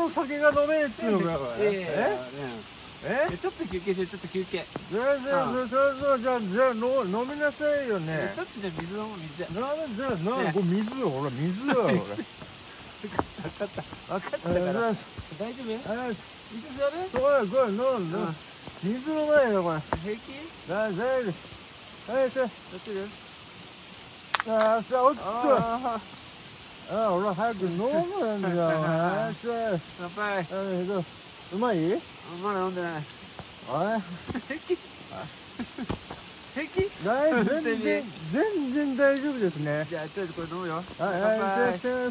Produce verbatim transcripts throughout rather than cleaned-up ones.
と酒が飲めっていうのかこれ。ええ、 ちょっと休憩しよう、ちょっと休憩。 全然そそうそうじゃあじゃあの飲みなさいよね。 ちょっとじゃあ水飲む、水。 なじゃあなこれ水よほら水よこれ。 分かった分かったから大丈夫？いつやる？ これこれ飲んで水飲まないよこれ。 平気？ 大丈夫。はいしょ。やってる？ああさおっと。ああ俺早く飲むんだよ。はいしょ。 乾杯。 うまい？ まだ飲んでない。 あれ？ 平気？平気？ 大全然全然大丈夫ですね。 じゃあとりあえずこれ飲むよ。 はいはい失礼します。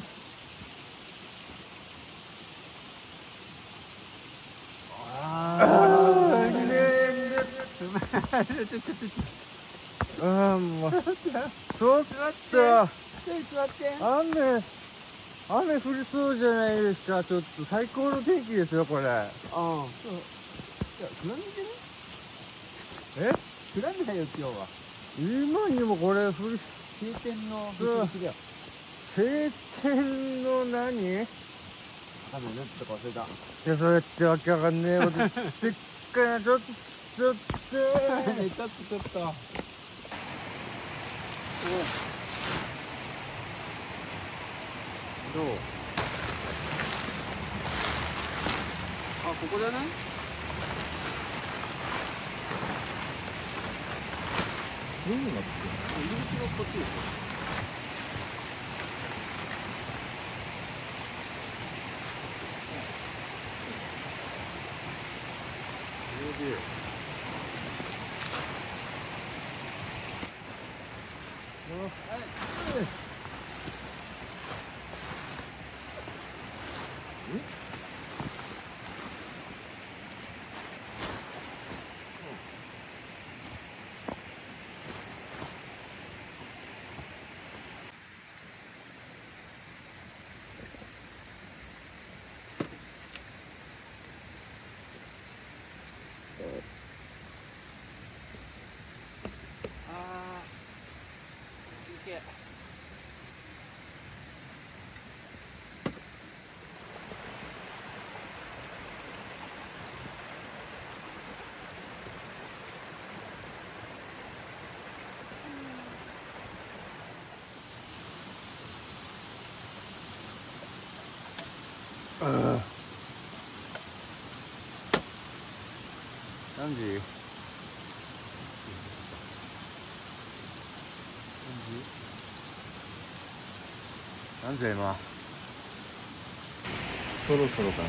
ああきれいで。 ちょちょちょちょ。 ああもう。ちょっと。 座って。 雨雨降りそうじゃないですか。ちょっと最高の天気ですよこれ。ああ。いや降らんでね。 え？ 降らんないよ今日は。 今にもこれ降り。 晴天の霹靂だよ。 晴天の何？ あのねとか忘れた。 いやそれってわけわかんねえこと言ってっからちょっとちょっとちょっとちょっと。どう？あ、ここだね。 どうなってる？ 入り口がこっちですよ。 ああ何時？何時だ今？そろそろかな。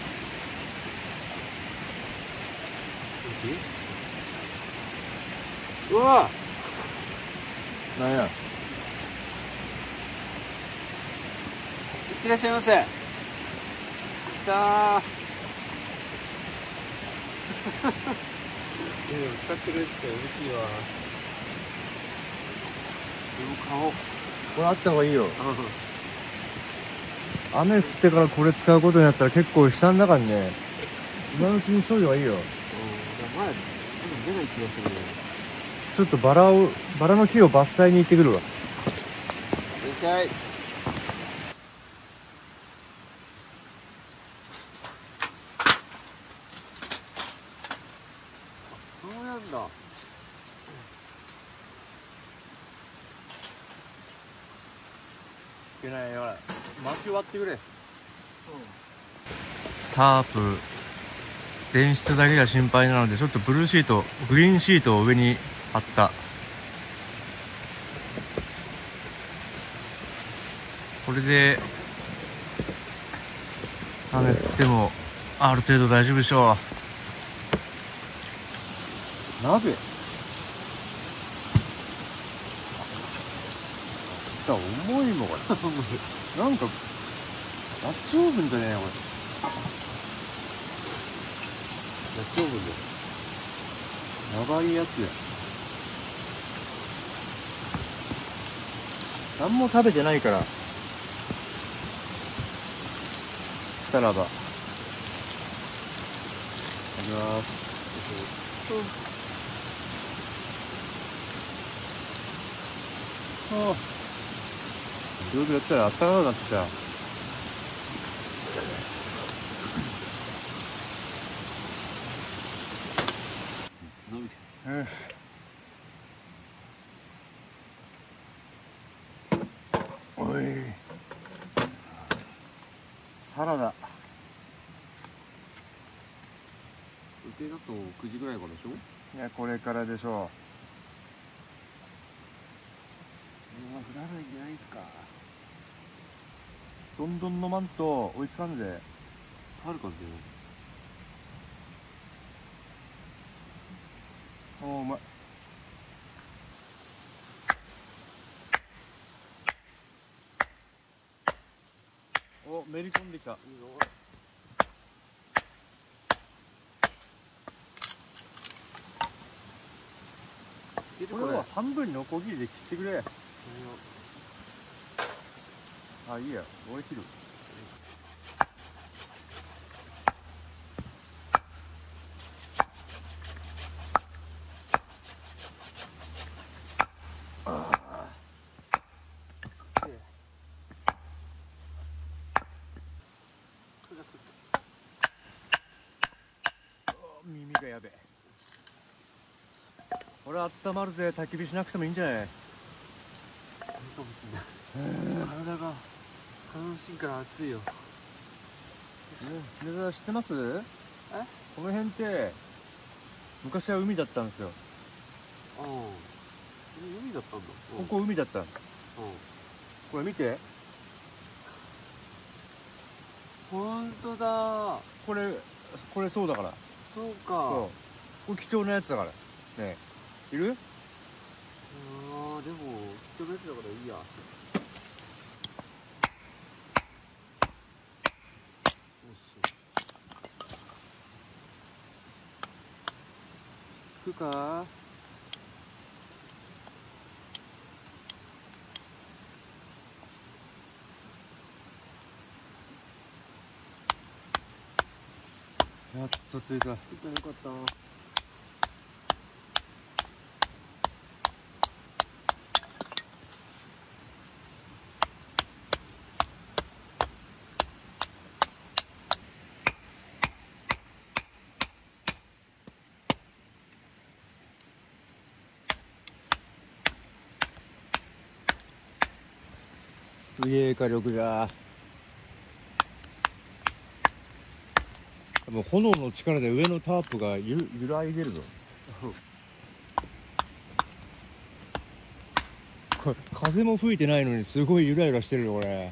うわなんや？いってらっしゃいませ。来たー。いや使ってくれてたよ、嬉しいわ。でも買おう。 これあった方がいいよ。雨降ってからこれ使うことになったら結構悲惨だからね。今のうちにしといた方がいいよ。うん、 前出ない気がするね。 ちょっとバラをバラの木を伐採に行ってくるわ。 いらっしゃい。そうなんだ。 いけないよ。薪割ってくれ。うん、 タープ前室だけが心配なのでちょっとブルーシートグリーンシートを上に貼った。これで雨降ってもある程度大丈夫でしょう。鍋重いもんこれ。なんかダッチオーブンじゃねえよこれ。ダッチオーブンでやばいやつや。何も食べてないからさらばいただきます。ああいろいろやったらあったかくなってきた。 よし。おい。サラダ。 予定だとくじぐらいからでしょ。 いや、これからでしょう。 うわ、降らないんじゃないですか。 どんどん飲まんと追いつかんぜ。 はるかんだよ。 おー、うまい。お、めり込んできた。これは半分のこぎりで切ってくれ。あ、いいや、俺切る。耳がやべえ。これあったまるぜ。焚き火しなくてもいいんじゃない？ いいかもしれない。体が楽しいから暑いよ。 皆さん知ってます？ え？ この辺って昔は海だったんですよ。 ああ、海だったんだ。 ここ海だったの。 うん。 これ見て。 本当だ。 これこれそうだから。 そうか。 そう。これ貴重なやつだから。ねえ、いる？ ああ、でも貴重なやつだからいいや。つくか？ やっと着いた。 よかったよかった。 すげえ火力じゃ。もう炎の力で上のタープがゆ揺らいでるぞ。これ風も吹いてないのにすごいゆらゆらしてるよこれ。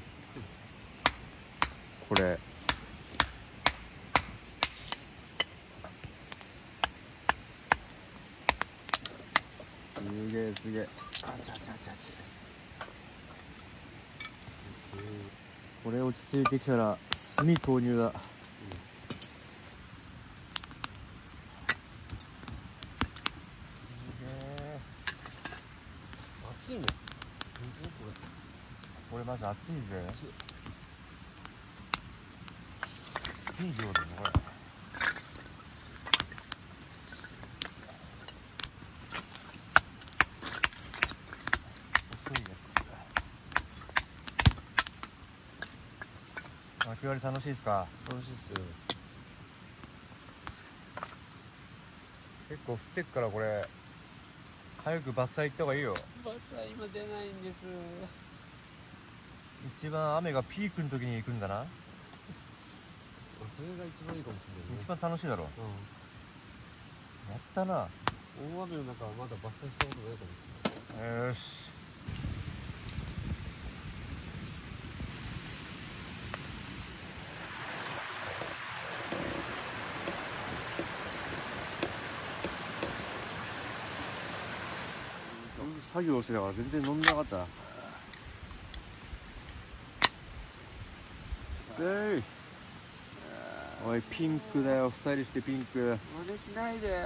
これすげえすげえ。あちゃちゃちゃちゃ。これ落ち着いてきたら炭投入だ。 暑いもん。 これマジ暑いぜ。スキー場だねこれ。細いやつ。薪割り楽しいですか？ 楽しいっすよ。 結構降ってっからこれ早く伐採行った方がいいよ。 伐採今出ないんです。 一番雨がピークの時に行くんだな。 それが一番いいかもしれないね。 一番楽しいだろ。 うん。 やったな。 大雨の中はまだ伐採したことないかもしれない。 よし。作業してたから全然飲んでなかったな。えい。おいピンクだよ、二人してピンク。 真似しないで。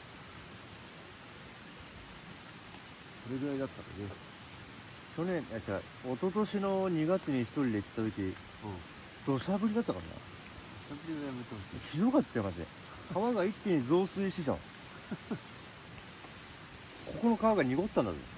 それぐらいだったのね。去年、いや違う、一昨年のにがつに一人で行った時、土砂降りだったからな。 土砂降りはやめてほしい。 ひどかったよマジで。川が一気に増水してたの。ここの川が濁ったんだぞ。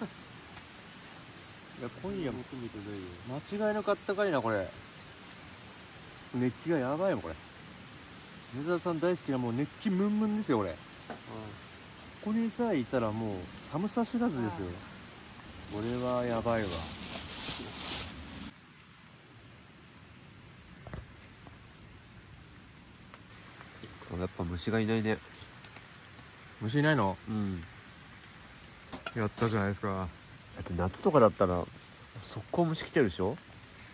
いや今夜求めてないよ。 間違いなかったかいなこれ。熱気がやばいもんこれ。梅沢さん大好きなもう熱気ムンムンですよこれ。 こにさえいたらもう寒さ知らずですよ。これはやばいわ。 やっぱ虫がいないね。 虫いないの？ うん。 やったじゃないですか。 だって夏とかだったら速攻虫来てるでしょ。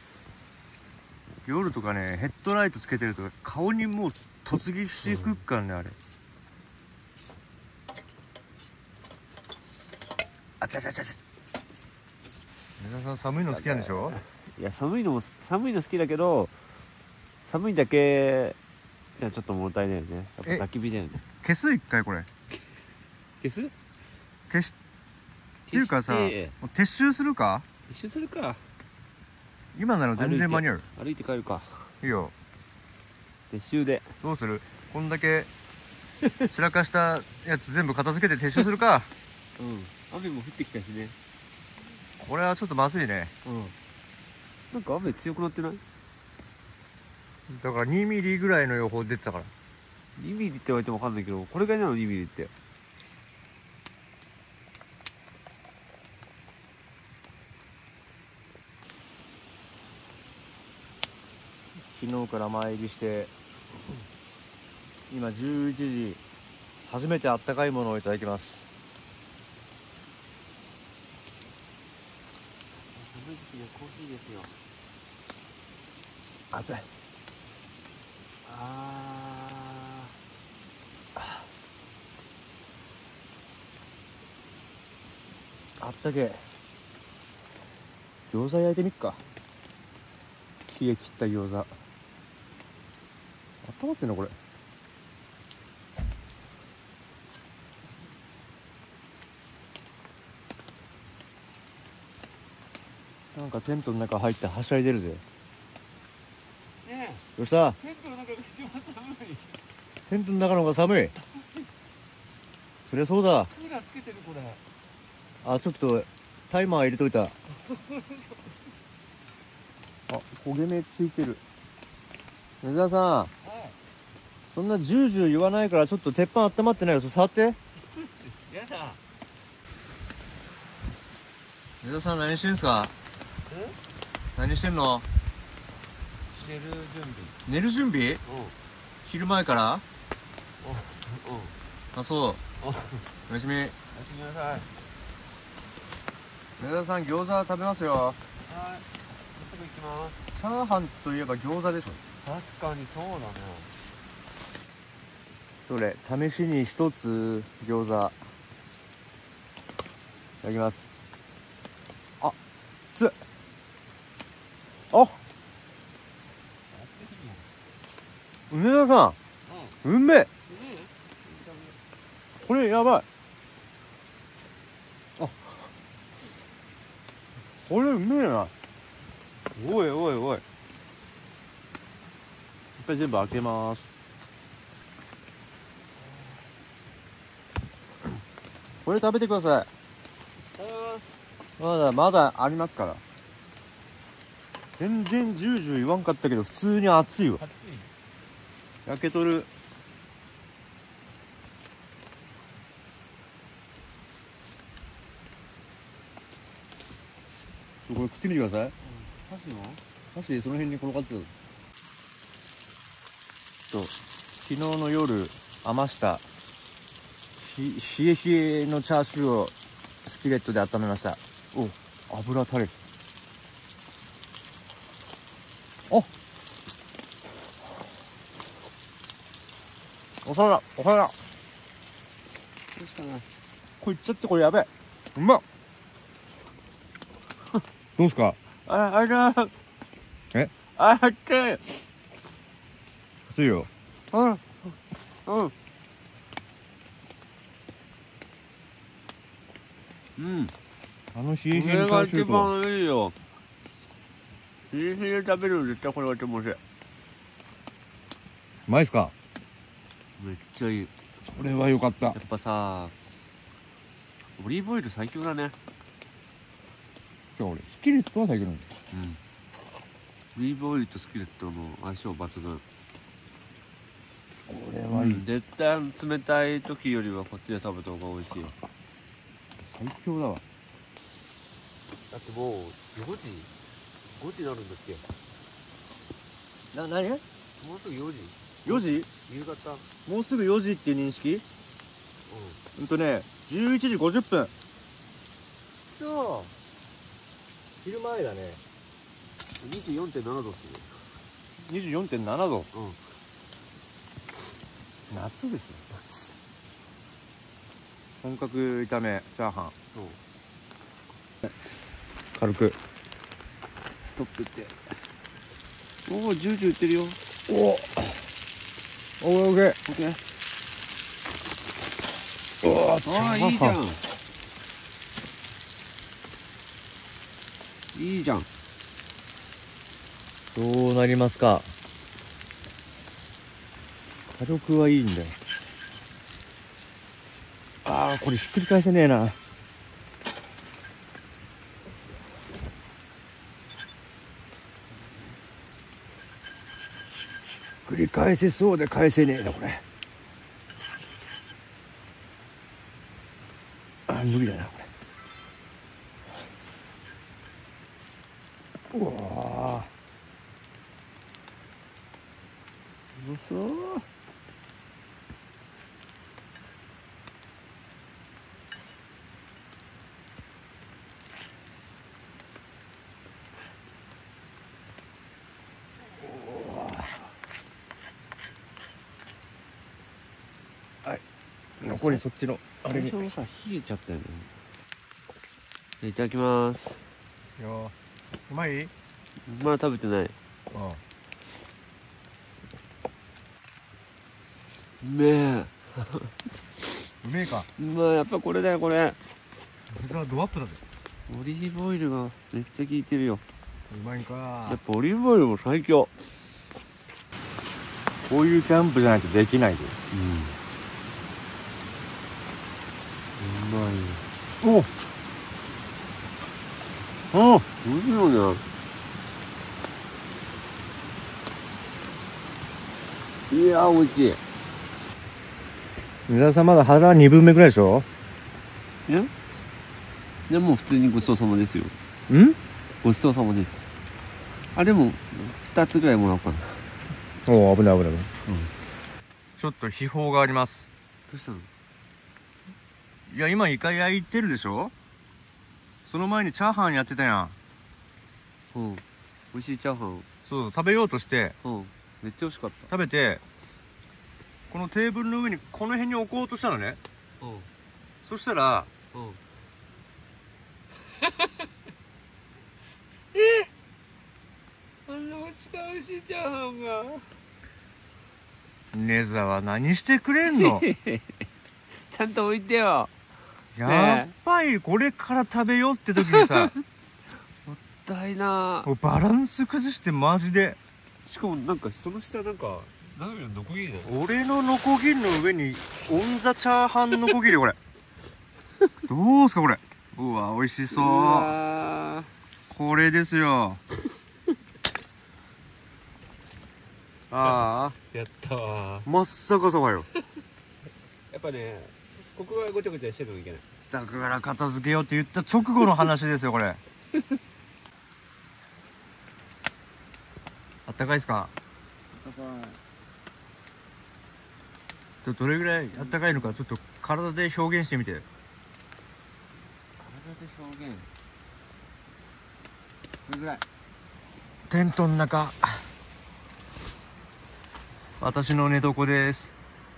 夜とかね、ヘッドライトつけてると顔にもう突撃してくっからね、うん、あれ。あちゃちゃちゃちゃ。皆さん寒いの好きなんでしょ？ いや、寒いのも寒いの好きだけど、寒いだけじゃちょっと物足りないよね。やっぱ焚き火だよね。 消す一回これ。 消す？ 消しっていうかさ、もう撤収するか？ 撤収するか。 今なら全然間に合う。 歩いて帰るか。 いいよ。 撤収で。 どうする？こんだけ散らかしたやつ全部片付けて撤収するか。 うん。雨も降ってきたしね。 これはちょっとまずいね。 うん。なんか雨強くなってない？ だからにミリぐらいの予報出てたから。 にミリって言われても分かんないけど、これぐらいなのにミリって。 昨日から参りして今じゅういちじ、初めてあったかいものをいただきます。 寒い時期はコーヒーですよ。 熱い。 あああったけえ。餃子焼いてみっか。冷え切った餃子温まってんのこれ。なんかテントの中入ってはしゃいでるぜ。 ねえ、 どうした？ テントの中が一番寒い。 テントの中の方が寒い。そりゃそうだ。 クーラーつけてるこれ。 あ、ちょっとタイマー入れといた。あ、焦げ目ついてる。梅沢さん、はい、そんなジュージュー言わないから、ちょっと鉄板温まってないよ。触って。やだ。 梅沢さん何してんすか？何してんの？ 寝る準備。 寝る準備？うん。昼前から？うん。あ、そう。おやすみ。おやすみなさい。 梅沢さん、餃子食べますよ。 はい。すぐ行きます。 チャーハンといえば餃子でしょ。 確かにそうだね。 それ試しに一つ餃子いただきます。あ、つっ。あ、梅沢さん、うん、うんめえ。これやばい。あ、これうめえな。おいおいおい。一回全部開けます。これ食べてください。まだまだありますから。全然ジュージュー言わんかったけど普通に熱いわ。熱い。焼けとる。これ食ってみてください。うん、 箸の箸その辺に転がってた。と昨日の夜余したひ冷え冷えのチャーシューをスキレットで温めました。お、油垂れる。あ、お皿お皿これいっちゃって。これやべえ、うまっ。どうすか？ あ、ありがとうございます。 え、 あ、熱い。 熱いよ。 うんうん。うん。 あの冷え冷えのチャーシューと。これが一番いいよ。冷え冷え食べるの絶対これが一番おいしい。うまいっすか？ めっちゃいい。 それは良かった。 やっぱさ、オリーブオイル最強だね。 俺スキレットは最強なんだ。 うん。オリーブオイルとスキレットの相性抜群。 れはいい、 絶対冷たい時よりはこっちで食べた方が美味しいよ。 最強だわ。 だってもうよじごじになるんだっけ。 な、なに？ もうすぐよじ。 よじ？ 夕方。 もうすぐよじっていう認識？うんとね、じゅういちじごじゅっぷん。 そう昼前だね。 にじゅうよんてんななどっすよ。 にじゅうよんてんななど。 うん。 夏ですよ。夏。本格炒めチャーハン。 そう軽く。 ストップっておおジュージュー売ってるよ。 おお。オッケーオッケー。 オッケー。 おお、 ああいいじゃんいいじゃん。 どうなりますか。火力はいいんだよ。ああ、これひっくり返せねえな。繰り返せそうで返せねえなこれ。あ、無理だなこれ。うわー、うそー。はい、残りそっちのあれに。 最初のさ冷えちゃったよね。いただきます。 いやー、うまい？ まだ食べてない。 ああ、 うめえうめえか。 まあやっぱこれだよこれ。 それはドアップだぜ。 オリーブオイルがめっちゃ効いてるよ。 うまいんか。 やっぱオリーブオイルも最強。 こういうキャンプじゃないとできないで。 うんうまいよ。 おお、 うまいよね。いやー美味しい。 水田さんまだ腹にぶんめぐらいでしょ。 いやでも普通にごちそうさまですよ。 ん？ ごちそうさまです。あでもふたつぐらいもらおうかな。 おお、危ない危ない危ない。 うん。 ちょっと秘宝があります。 どうしたの？ いや、今イカ焼いてるでしょ。その前にチャーハンやってたやん。 うん。美味しいチャーハン。 そう、食べようとしてうん。めっちゃ美味しかった。 食べて、このテーブルの上にこの辺に置こうとしたのね。 うん。 そしたらうん。えあんな美味しいチャーハンが。 ネザは何してくれんの。 ちゃんと置いてよ。 やっぱりこれから食べようって時にさもったいな。 もうバランス崩してマジで。 しかもなんかその下なんか何よりノコギリだよ。 俺のノコギリの上にオンザチャーハンノコギリこれどうすかこれ。うわ美味しそう。 うわこれですよ。ああ、 やったわ。 真っ逆さまよ。 やっぱねここがごちゃごちゃしててもいけない。 だから片付けようって言った直後の話ですよこれ。あったかいですか。どどれぐらいあったかいのかちょっと体で表現してみて。 体で表現。これぐらい。 テントの中、私の寝床です。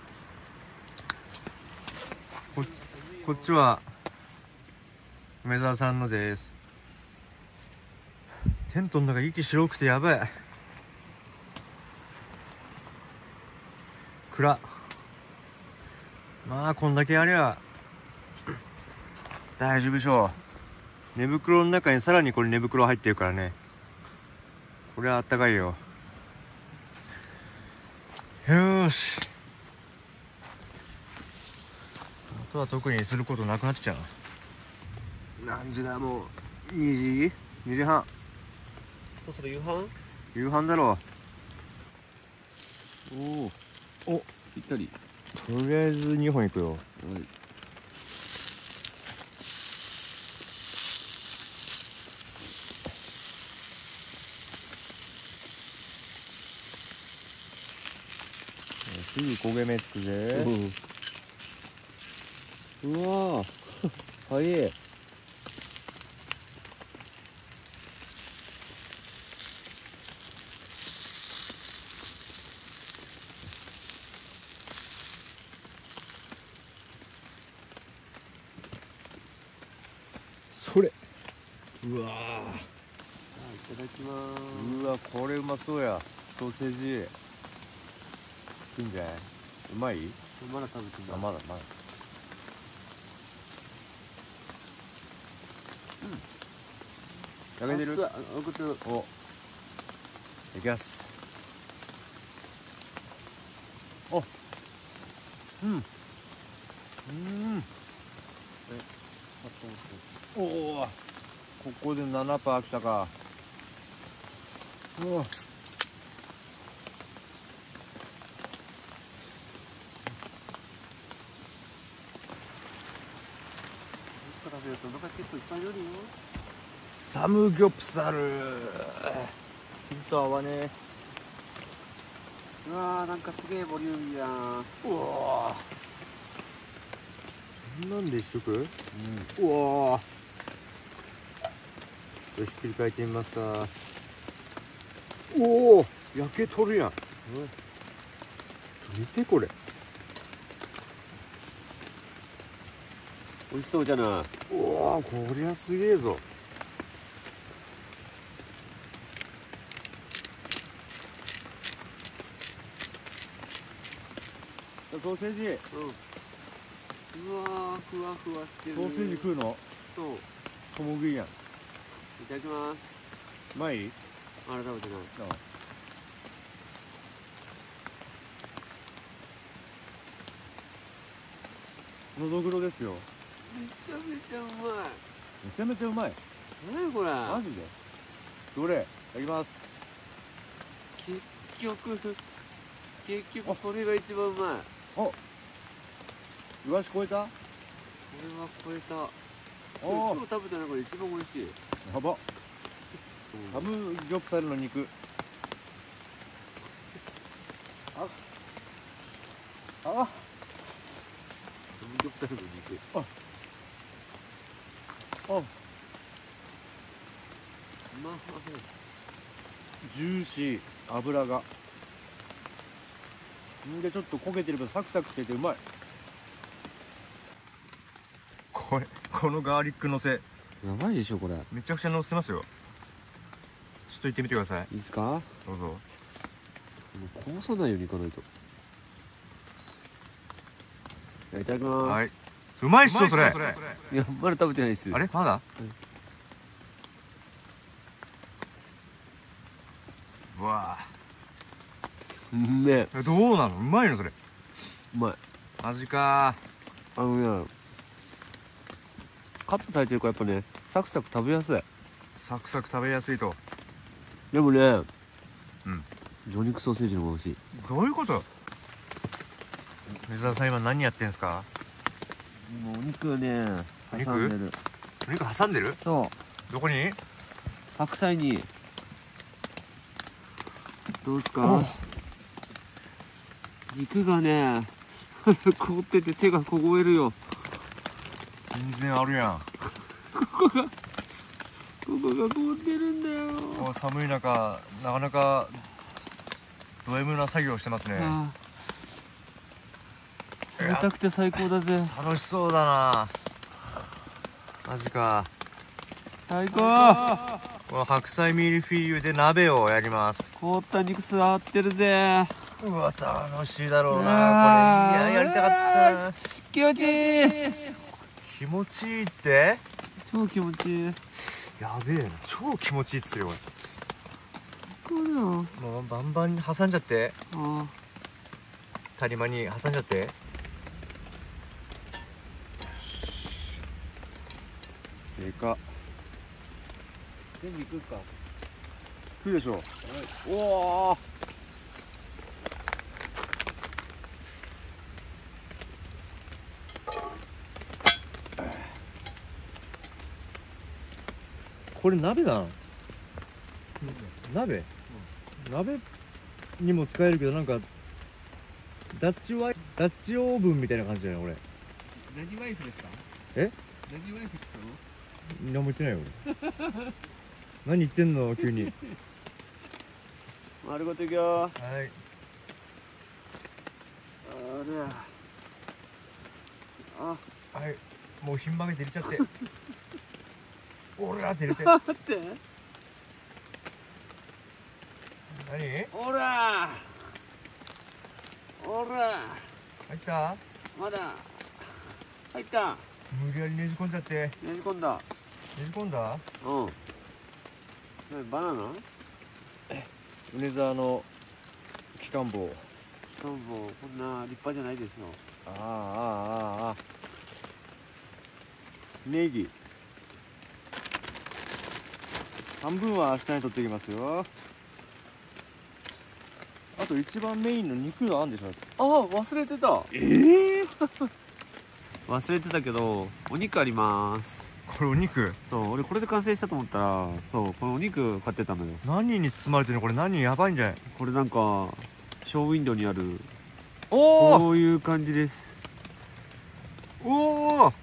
こっちこっちは梅沢さんのです。テントの中息白くてやばい。暗。まあこんだけありゃ大丈夫でしょう。寝袋の中にさらにこれ寝袋入ってるからね。これはあったかいよ。よーし、あとは特にすることなくなってきちゃう。何時だもうにじにじはん。 そろそろ夕飯。 夕飯だろおおう。お、 ぴったり。 とりあえずにほんいくよ。 はい。 すぐ焦げ目つくぜ。 うわー早い。 それ。 うわー、いただきまーす。 うわ、これうまそうや。ソーセージいいんじゃない？うまい？ まだ食べてない。 あ、まだまだ。焼けてる？ あ、送ってる。 お、いきます。お、うん、うん、おお、ここで ななパーセント 来たか。うわ、 食べるとお腹結構いっぱいになるよ。 サムギョプサル。ヒント合わねえ。 うわー、なんかすげえボリューミーやん。 うわー、なんで一食？うん、うわー、ひっくり返ってみますか。おお、焼けとるやん。見てこれ。 美味しそうじゃない。 うわー、こりゃすげえぞ。ソーセージ、うん、 うわー、ふわふわしてる。 ソーセージ食うの？ そう。 小麦やん。 いただきます。 うまい？ あれ食べてない。 のどぐろですよ。 めちゃめちゃうまい。 めちゃめちゃうまい。 何これ。 マジで？どれ？いただきます。 結局結局これが一番うまい。 お、イワシ超えた？ これは超えた。 おー、 今日食べた中で一番美味しい。 やば。サムギョプサルの肉。あ、あ、 サムギョプサルの肉。 あ、あ、 うまい。 ジューシー、油が。んでちょっと焦げてるけどサクサクしててうまい。これ、このガーリックのせやばいでしょこれ。 めちゃくちゃのせますよ。ちょっと行ってみてください。 いいですか？ どうぞ。 こぼさないようにいかないと。いただきます。 はい。うまいっしょそれ。 いや、まだ食べてないです。 あれまだ？うわうめえ。 あ。どうなの？うまいのそれ。 うまい。 マジか。 あのね、カットされてるからやっぱね、サクサク食べやすい。 サクサク食べやすいと。 でもね、うん。 魚肉ソーセージの方が美味しい。 どういうこと？水田さん今何やってんすか？ もうお肉をね、挟んでる。 お肉挟んでる？ そう。 どこに？ 白菜に。どうすか？肉がね、凍ってて手が凍えるよ。 全然あるやん。 ここが、ここが凍ってるんだよ。 こう寒い中、なかなかド M な作業してますね。 ああ、冷たくて最高だぜ。 楽しそうだな。マジか。 最高。 この白菜ミルフィーユで鍋をやります。 凍った肉座ってるぜ。 うわ、楽しいだろうなこれ。いや、やりたかったな。 気持ちいい。 気持ちいいって？ 超気持ちいい。 やべえな、超気持ちいいっつってるよこれだよ。 もうバンバンに挟んじゃって。 ああ、 谷間に挟んじゃって。でか。 全部いくんすか？ 食うでしょ。 はい。 おお。 これ鍋なん鍋、うん、鍋にも使えるけど、なんかダッチワイダッチオーブンみたいな感じだよね、 何ワイフですか？ え何ワイフですか？ 何も言ってないよ何言ってんの急に。 丸ごといくよ。 はい、 あれあはい、もうひん曲げて入れちゃっておらーって入れて。 待って何おらおら入った？ まだ入った。 無理やりねじ込んじゃって。ねねじ込んだ。 じ込んだ？ うん。バナナ？ 米沢の機関棒。 機関棒こんな立派じゃないですよ。 ああああああ。ネギ。半分は明日に取ってきますよ。あと一番メインの肉があるんでしょ。 ああ忘れてた。 ええー、 忘れてたけどお肉あります。 これお肉？ そう俺これで完成したと思ったら、そうこのお肉買ってたのよ。 何に包まれてるのこれ？何やばいんじゃない？ これなんかショーウィンドウにあるおお、 こういう感じです。 おお、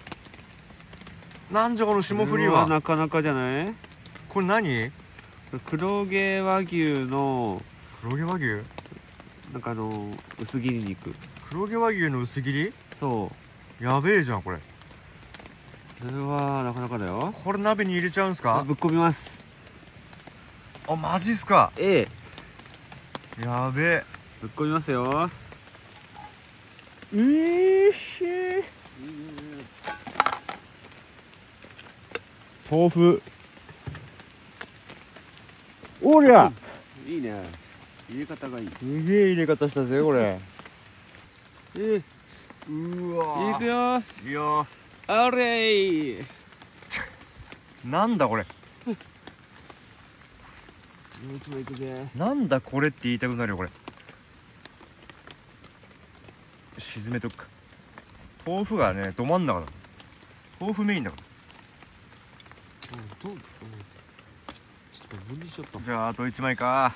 なんじゃこの霜降りは。 なかなかじゃない？ これ何？ 黒毛和牛の黒毛和牛？ なんかあの薄切り肉。 黒毛和牛の薄切り？ そうやべえじゃんこれ。 それはなかなかだよ。 これ鍋に入れちゃうんすか？ ぶっ込みます。 あ、マジっすか？ ええやべえ。 ぶっ込みますよ。 ういしー。豆腐。おりゃ、 いいね、入れ方がいい。 すげえ入れ方したぜこれ。 ええうわいくよ。 いやあれーなんだこれ。 もう一枚いくぜ。 なんだこれって言いたくなるよこれ。沈めとくか。豆腐がねど真ん中だ。豆腐メインだかうんと、うん、ちょっと分離しちゃったら。じゃああといちまいか。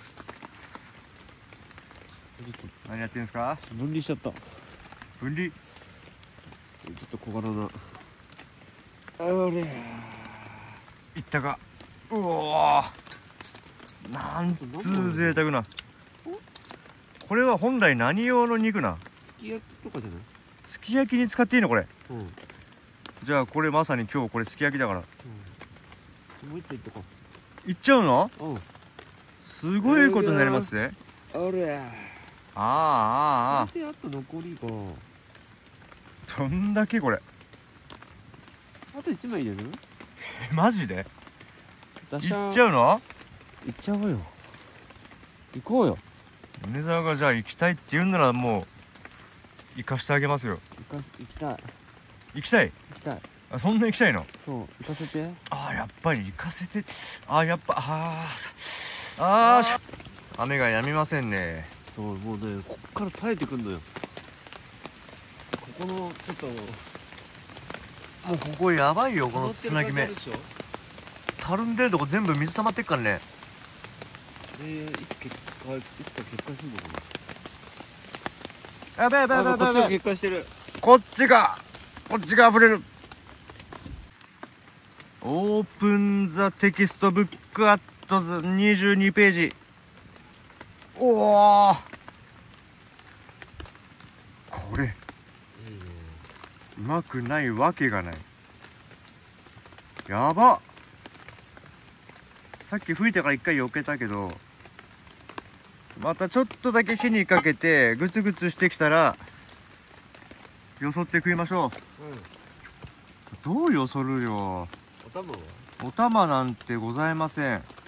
何やってんすか？ 分離しちゃった。 分離。 ちょっと小柄な。あれいったか。うおー、なんつう贅沢な。これは本来何用の肉なん？ すき焼きとかじゃない？ すき焼きに使っていいのこれ？ うん、うん、 じゃあこれまさに今日これすき焼きだから。 もう一個いっとこいっちゃうの？ う。うん、 すごいことになりますね。 あれあああああであと残りがあ、どんだけこれ。 あといちまい入れる？ え、マジで？いいっっちゃうの？ いっちゃおうよ。行こうよ。 米沢がじゃあ行きたいって言うんならもう行かしてあげますよ。 行か行きたい。 行きたい？ 行きたい。 あ、そんな行きたいの？ そう行かせて。 ああ、やっぱり行かせて。ああ、やっぱあーあー雨が止みませんね。 そうもうねこっから垂れてくんのよ。ここのちょっともうここやばいよこのつなぎ目。 でしょ。 たるんでるとこ全部水溜まってっからね。 でいつ結果いつか結果するのかな。 やべえやべえやべえやべえこっちが結果してる。 こっちがこっちが溢れる。オープンザテキストブックアットズにじゅうにページ。おお、これうまくないわけがない。やばっ。さっき吹いてから一回避けたけど、またちょっとだけ火にかけてグツグツしてきたらよそって食いましょう。 うん、 どうよそるよ。 お玉はお玉なんてございません。